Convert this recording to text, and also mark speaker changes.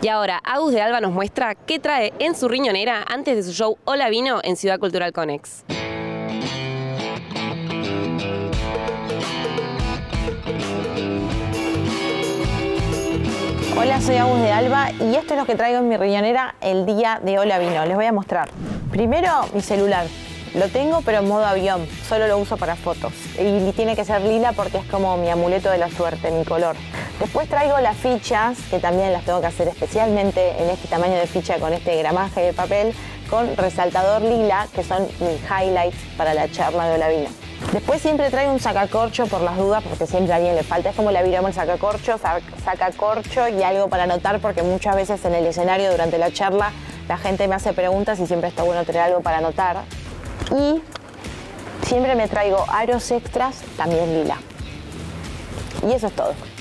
Speaker 1: Y ahora, Agus de Alba nos muestra qué trae en su riñonera antes de su show Hola Vino en Ciudad Cultural Connex.
Speaker 2: Hola, soy Agus de Alba y esto es lo que traigo en mi riñonera el día de Hola Vino. Les voy a mostrar. Primero, mi celular. Lo tengo pero en modo avión, solo lo uso para fotos. Y tiene que ser lila porque es como mi amuleto de la suerte, mi color. Después traigo las fichas, que también las tengo que hacer especialmente en este tamaño de ficha con este gramaje de papel, con resaltador lila, que son mis highlights para la charla de Hola Vino. Después siempre traigo un sacacorcho por las dudas, porque siempre a alguien le falta. Es como la viramos el sacacorcho y algo para anotar, porque muchas veces en el escenario durante la charla la gente me hace preguntas y siempre está bueno tener algo para anotar. Y siempre me traigo aros extras, también lila. Y eso es todo.